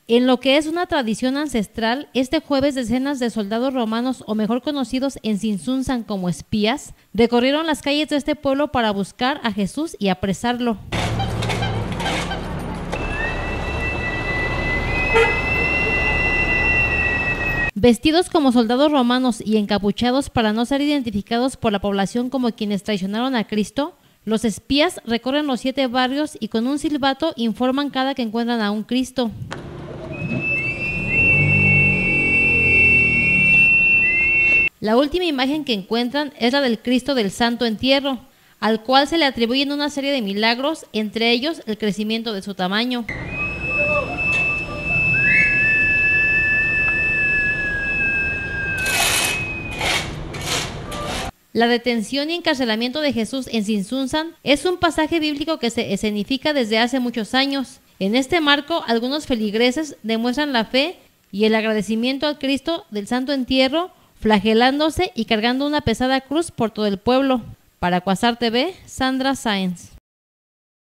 En lo que es una tradición ancestral, este jueves decenas de soldados romanos, o mejor conocidos en Tzintzuntzan como espías, recorrieron las calles de este pueblo para buscar a Jesús y apresarlo. Vestidos como soldados romanos y encapuchados para no ser identificados por la población como quienes traicionaron a Cristo, los espías recorren los 7 barrios y con un silbato informan cada que encuentran a un Cristo. La última imagen que encuentran es la del Cristo del Santo Entierro, al cual se le atribuyen una serie de milagros, entre ellos el crecimiento de su tamaño. La detención y encarcelamiento de Jesús en Tzintzuntzan es un pasaje bíblico que se escenifica desde hace muchos años. En este marco, algunos feligreses demuestran la fe y el agradecimiento al Cristo del Santo Entierro, flagelándose y cargando una pesada cruz por todo el pueblo. Para Quasar TV, Sandra Sáenz.